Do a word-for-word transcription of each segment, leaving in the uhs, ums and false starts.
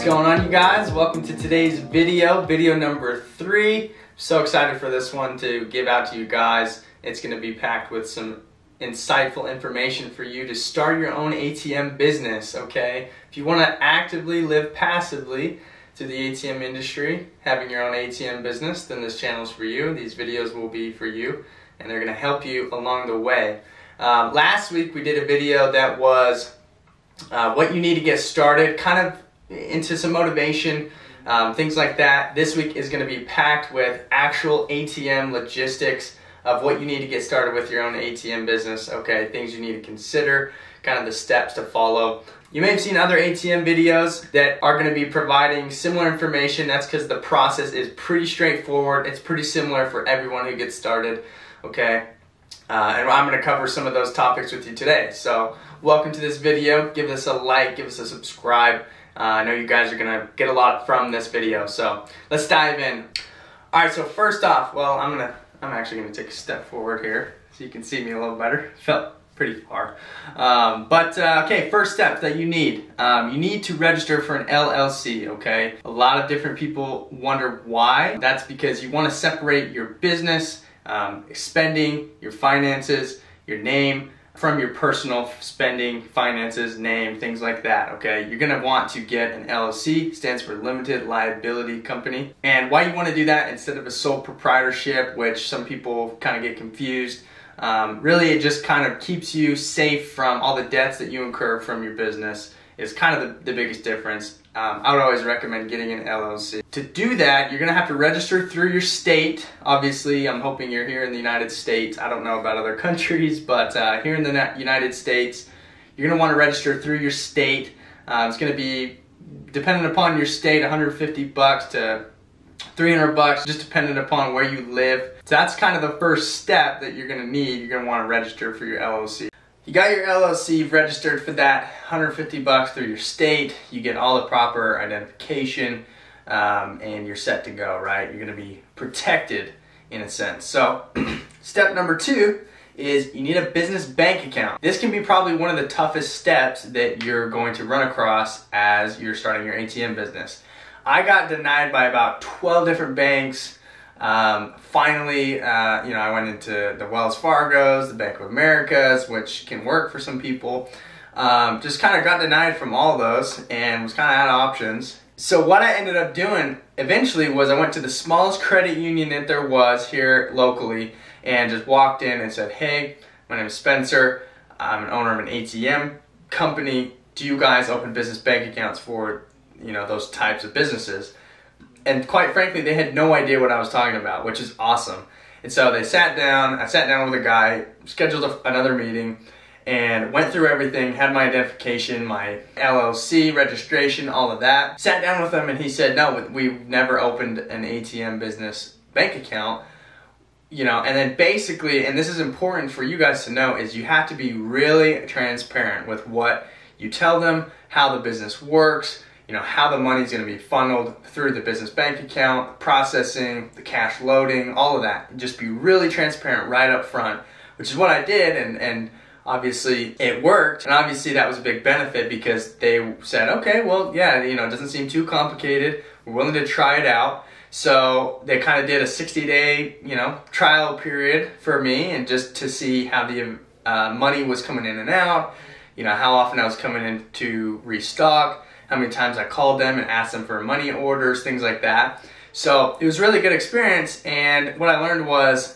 going on, you guys? Welcome to today's video, video number three. So excited for this one to give out to you guys. It's going to be packed with some insightful information for you to start your own A T M business, okay? If you want to actively live passively to the A T M industry, having your own A T M business, then this channel is for you. These videos will be for you, and they're going to help you along the way. Um, last week we did a video that was uh, what you need to get started, kind of into some motivation, um, things like that. This week is going to be packed with actual A T M logistics of what you need to get started with your own A T M business, okay? Things you need to consider, kind of the steps to follow. You may have seen other A T M videos that are going to be providing similar information. That's because the process is pretty straightforward. It's pretty similar for everyone who gets started, okay? Uh, and I'm going to cover some of those topics with you today. So welcome to this video. Give us a like, give us a subscribe. Uh, I know you guys are going to get a lot from this video, so let's dive in. Alright, so first off, well, I'm gonna, I'm actually going to take a step forward here so you can see me a little better. Felt pretty far. Um, but, uh, okay, first step that you need. Um, you need to register for an L L C, okay? A lot of different people wonder why. That's because you want to separate your business, um, spending, your finances, your name, from your personal spending, finances, name, things like that, okay? You're gonna want to get an L L C, stands for Limited Liability Company. And why you wanna do that instead of a sole proprietorship, which some people kind of get confused, um, really it just kind of keeps you safe from all the debts that you incur from your business. It's kind of the, the biggest difference. Um, I would always recommend getting an L L C. To do that, you're gonna have to register through your state. Obviously, I'm hoping you're here in the United States. I don't know about other countries, but uh, here in the United States, you're gonna wanna register through your state. Uh, it's gonna be, dependent upon your state, one hundred fifty bucks to three hundred bucks, just dependent upon where you live. So that's kind of the first step that you're gonna need. You're gonna wanna register for your L L C. You got your L L C, you've registered for that, one hundred fifty bucks through your state. You get all the proper identification, um, and you're set to go, right? You're gonna be protected in a sense. So step number two is you need a business bank account. This can be probably one of the toughest steps that you're going to run across as you're starting your A T M business. I got denied by about twelve different banks. Um, finally, uh, you know, I went into the Wells Fargo's, the Bank of America's, which can work for some people. Um, just kind of got denied from all those and was kind of out of options. So what I ended up doing eventually was I went to the smallest credit union that there was here locally and just walked in and said, hey, my name is Spencer. I'm an owner of an A T M company. Do you guys open business bank accounts for, you know, those types of businesses? And quite frankly, they had no idea what I was talking about, which is awesome. And so they sat down, I sat down with a guy, scheduled a, another meeting, and went through everything, had my identification, my L L C registration, all of that. Sat down with him and he said, no, we've never opened an A T M business bank account. You know, and then basically, and this is important for you guys to know, is you have to be really transparent with what you tell them, how the business works, you know, how the money is going to be funneled through the business bank account, the processing, the cash loading, all of that. Just be really transparent right up front, which is what I did, and, and obviously it worked. And obviously that was a big benefit because they said, okay, well, yeah, you know, it doesn't seem too complicated. We're willing to try it out. So they kind of did a sixty day, you know, trial period for me, and just to see how the uh, money was coming in and out, you know, how often I was coming in to restock, how many times I called them and asked them for money orders, things like that. So it was a really good experience, and what I learned was,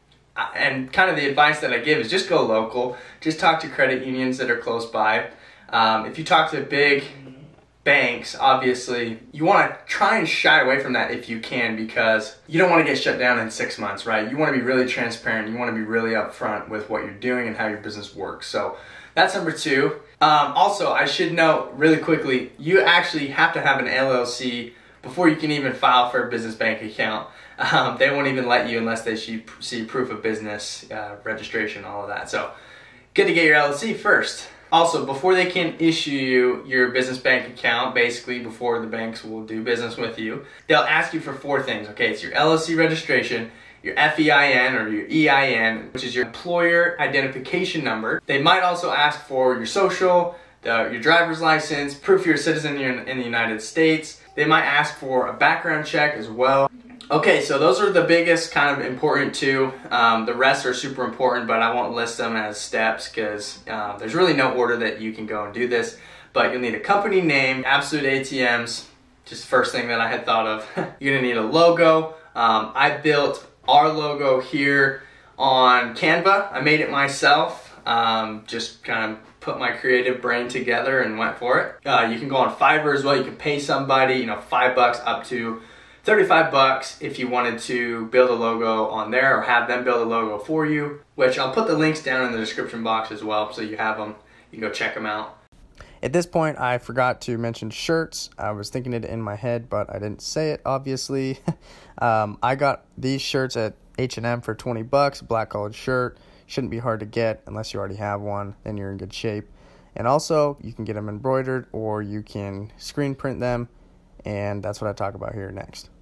and kind of the advice that I give is just go local, just talk to credit unions that are close by. Um, if you talk to big banks, obviously you want to try and shy away from that if you can, because you don't want to get shut down in six months, right? You want to be really transparent, you want to be really upfront with what you're doing and how your business works. So that's number two. Um, also, I should note really quickly, you actually have to have an L L C before you can even file for a business bank account. Um, they won't even let you unless they see proof of business, uh, registration, all of that. So good to get your L L C first. Also, before they can issue you your business bank account, basically before the banks will do business with you, they'll ask you for four things, okay? It's your L L C registration, your F E I N or your E I N, which is your employer identification number. They might also ask for your social, the, your driver's license, proof you're a citizen in, in the United States. They might ask for a background check as well. Okay, so those are the biggest kind of important two. Um, the rest are super important, but I won't list them as steps because uh, there's really no order that you can go and do this. But you'll need a company name, Absolute A T Ms, just the first thing that I had thought of. You're gonna need a logo. Um, I built our logo here on Canva. I made it myself, um, just kind of put my creative brain together and went for it. Uh, you can go on Fiverr as well. You can pay somebody, you know, five bucks up to thirty-five bucks if you wanted to build a logo on there or have them build a logo for you, which I'll put the links down in the description box as well so you have them. You can go check them out. At this point, I forgot to mention shirts. I was thinking it in my head, but I didn't say it, obviously. um, I got these shirts at H and M for twenty bucks, black collared shirt. Shouldn't be hard to get unless you already have one, then you're in good shape. And also, you can get them embroidered or you can screen print them, and that's what I talk about here next.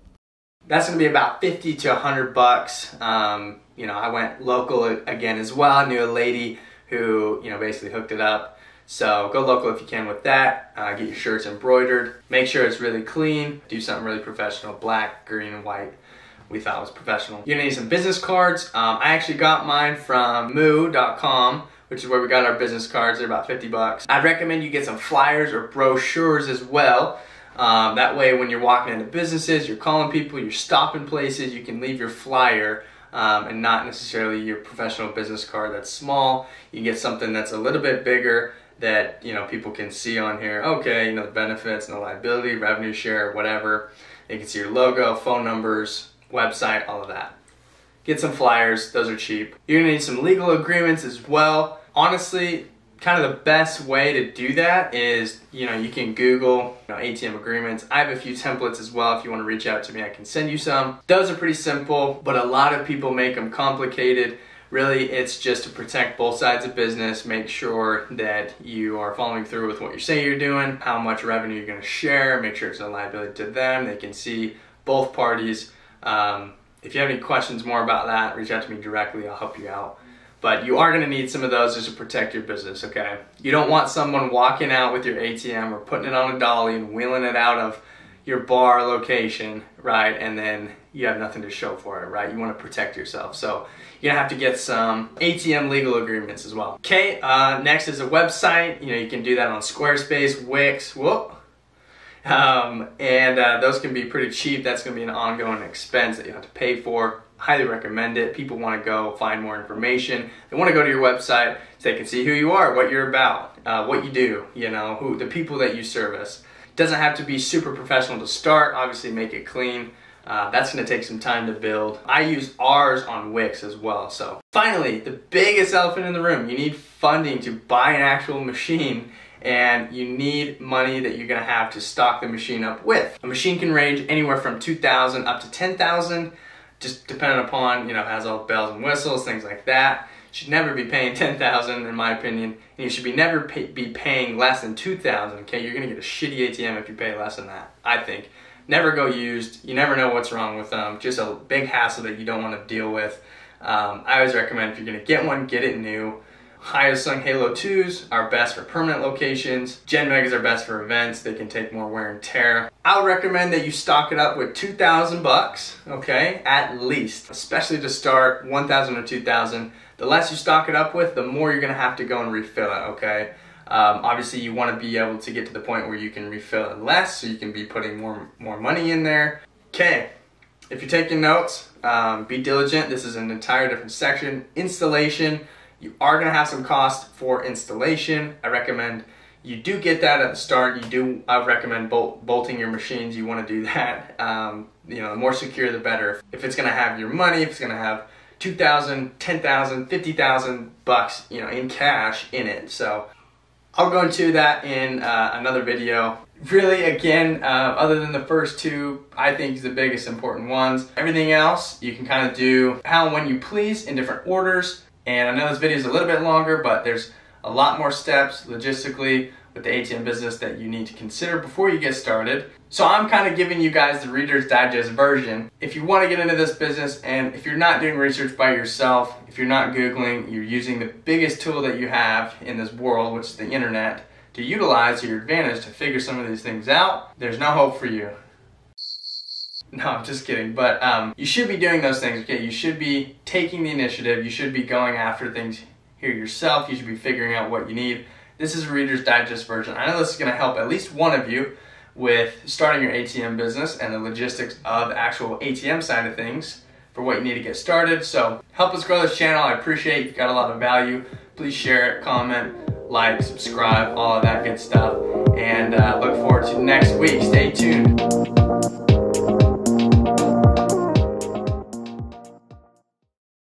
That's gonna be about fifty to a hundred bucks. Um, you know, I went local again as well. I knew a lady who, you know, basically hooked it up. So go local if you can with that. Uh, get your shirts embroidered. Make sure it's really clean. Do something really professional. Black, green, and white. We thought was professional. You're gonna need some business cards. Um, I actually got mine from moo dot com, which is where we got our business cards. They're about fifty bucks. I'd recommend you get some flyers or brochures as well. Um, that way when you're walking into businesses, you're calling people, you're stopping places, you can leave your flyer um, and not necessarily your professional business card that's small. You get something that's a little bit bigger that, you know, people can see on here. Okay, you know, the benefits and the liability, revenue share, whatever. They can see your logo, phone numbers, website, all of that. Get some flyers, those are cheap. You're gonna need some legal agreements as well. Honestly, kind of the best way to do that is, you know, you can Google, you know, A T M agreements. I have a few templates as well. If you want to reach out to me, I can send you some. Those are pretty simple, but a lot of people make them complicated. Really, it's just to protect both sides of business, make sure that you are following through with what you say you're doing, how much revenue you're going to share, make sure it's a liability to them. They can see both parties. Um, if you have any questions more about that, reach out to me directly. I'll help you out. But you are going to need some of those just to protect your business, okay? You don't want someone walking out with your A T M or putting it on a dolly and wheeling it out of your bar location, right? And then you have nothing to show for it, right? You want to protect yourself. So you're gonna have to get some A T M legal agreements as well. Okay, uh, next is a website. You know, you can do that on Squarespace, Wix, whoop. Um, and uh, those can be pretty cheap. That's gonna be an ongoing expense that you have to pay for. Highly recommend it. People wanna go find more information. They wanna go to your website so they can see who you are, what you're about, uh, what you do, you know, who the people that you service. Doesn't have to be super professional to start. Obviously make it clean. Uh, that's going to take some time to build. I use ours on Wix as well. So finally, the biggest elephant in the room, you need funding to buy an actual machine, and you need money that you're going to have to stock the machine up with. A machine can range anywhere from two thousand dollars up to ten thousand dollars, just depending upon, you know, it has all the bells and whistles, things like that. You should never be paying ten thousand dollars in my opinion, and you should be never pay, be paying less than two thousand dollars, okay? You're going to get a shitty A T M if you pay less than that, I think. Never go used. You never know what's wrong with them. Just a big hassle that you don't want to deal with. Um, I always recommend if you're going to get one, get it new. Hyosung Halo twos are best for permanent locations. Gen Megas are best for events. They can take more wear and tear. I would recommend that you stock it up with two thousand bucks, okay, at least. Especially to start, one thousand or two thousand. The less you stock it up with, the more you're going to have to go and refill it, okay? Um, obviously, you want to be able to get to the point where you can refill it less, so you can be putting more more money in there. Okay, if you're taking notes, um, be diligent. This is an entire different section. Installation. You are going to have some cost for installation. I recommend you do get that at the start. You do. I would recommend bolt, bolting your machines. You want to do that. Um, you know, the more secure, the better. If it's going to have your money, if it's going to have two thousand, ten thousand, fifty thousand bucks, you know, in cash in it. So I'll go into that in uh, another video. Really, again, uh, other than the first two, I think is the biggest important ones. Everything else, you can kind of do how and when you please in different orders. And I know this video is a little bit longer, but there's a lot more steps logistically with the A T M business that you need to consider before you get started. So I'm kind of giving you guys the Reader's Digest version. If you want to get into this business, and if you're not doing research by yourself, if you're not Googling, you're using the biggest tool that you have in this world, which is the internet, to utilize to your advantage to figure some of these things out, there's no hope for you. No, I'm just kidding. But um, you should be doing those things, okay? You should be taking the initiative. You should be going after things here yourself. You should be figuring out what you need. This is a Reader's Digest version. I know this is going to help at least one of you with starting your A T M business and the logistics of the actual A T M side of things for what you need to get started. So help us grow this channel. I appreciate you've got a lot of value. Please share it, comment, like, subscribe, all of that good stuff. And uh, look forward to next week. Stay tuned.